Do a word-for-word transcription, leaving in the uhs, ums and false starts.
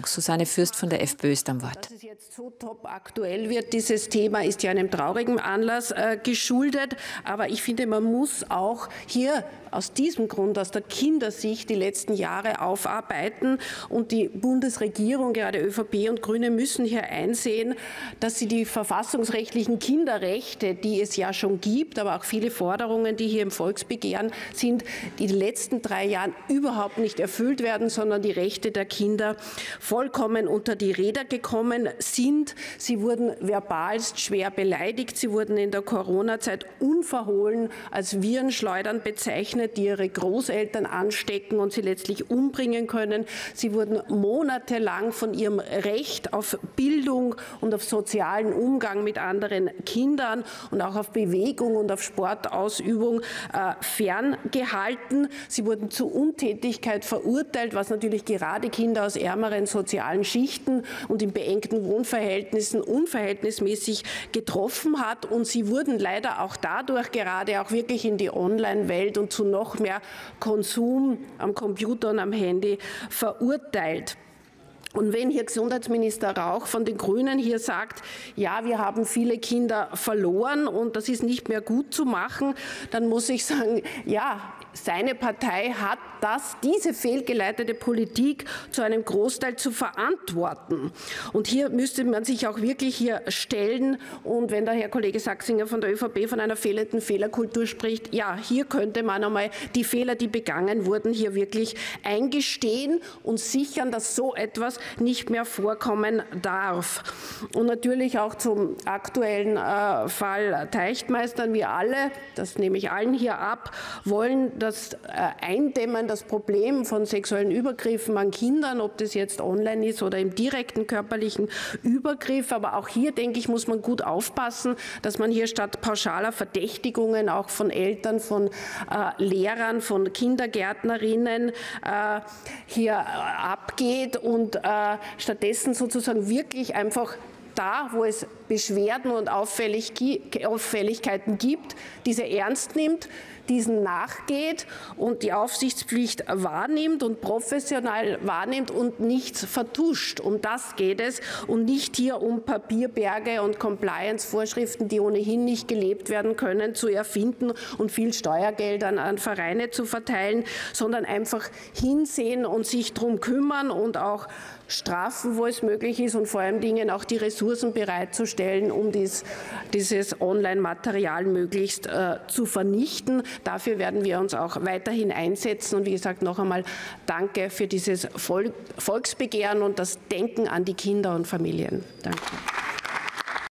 Susanne Fürst von der FPÖ ist am Wort. Dass es jetzt so top aktuell wird, dieses Thema, ist ja einem traurigen Anlass äh, geschuldet. Aber ich finde, man muss auch hier aus diesem Grund, aus der Kindersicht, die letzten Jahre aufarbeiten. Und die Bundesregierung, gerade ÖVP und Grüne, müssen hier einsehen, dass sie die verfassungsrechtlichen Kinderrechte, die es ja schon gibt, aber auch viele Forderungen, die hier im Volksbegehren sind, die in den letzten drei Jahren überhaupt nicht erfüllt werden, sondern die Rechte der Kinder vollkommen unter die Räder gekommen sind. Sie wurden verbalst schwer beleidigt. Sie wurden in der Corona-Zeit unverhohlen als Virenschleudern bezeichnet, die ihre Großeltern anstecken und sie letztlich umbringen können. Sie wurden monatelang von ihrem Recht auf Bildung und auf sozialen Umgang mit anderen Kindern und auch auf Bewegung und auf Sportausübung äh, ferngehalten. Sie wurden zu Untätigkeit verurteilt, was natürlich gerade Kinder aus ärmeren sozialen Schichten und in beengten Wohnverhältnissen unverhältnismäßig getroffen hat. Und sie wurden leider auch dadurch gerade auch wirklich in die Online-Welt und zu noch mehr Konsum am Computer und am Handy verurteilt. Und wenn hier Gesundheitsminister Rauch von den Grünen hier sagt, ja, wir haben viele Kinder verloren und das ist nicht mehr gut zu machen, dann muss ich sagen, ja, seine Partei hat das, diese fehlgeleitete Politik zu einem Großteil zu verantworten. Und hier müsste man sich auch wirklich hier stellen. Und wenn der Herr Kollege Sachsinger von der ÖVP von einer fehlenden Fehlerkultur spricht, ja, hier könnte man einmal die Fehler, die begangen wurden, hier wirklich eingestehen und sichern, dass so etwas nicht mehr vorkommen darf. Und natürlich auch zum aktuellen äh, Fall Teichtmeister. Wir alle, das nehme ich allen hier ab, wollen das äh, Eindämmen, das Problem von sexuellen Übergriffen an Kindern, ob das jetzt online ist oder im direkten körperlichen Übergriff. Aber auch hier, denke ich, muss man gut aufpassen, dass man hier statt pauschaler Verdächtigungen auch von Eltern, von äh, Lehrern, von Kindergärtnerinnen äh, hier äh, abgeht und äh, stattdessen sozusagen wirklich einfach da, wo es Beschwerden und Auffälligkeiten gibt, diese ernst nimmt, diesen nachgeht und die Aufsichtspflicht wahrnimmt und professionell wahrnimmt und nichts vertuscht. Um das geht es und nicht hier um Papierberge und Compliance-Vorschriften, die ohnehin nicht gelebt werden können, zu erfinden und viel Steuergeldern an Vereine zu verteilen, sondern einfach hinsehen und sich darum kümmern und auch strafen, wo es möglich ist und vor allen Dingen auch die Ressourcen bereitzustellen, um dies, dieses Online-Material möglichst äh, zu vernichten. Dafür werden wir uns auch weiterhin einsetzen. Und wie gesagt, noch einmal danke für dieses Volksbegehren und das Denken an die Kinder und Familien. Danke.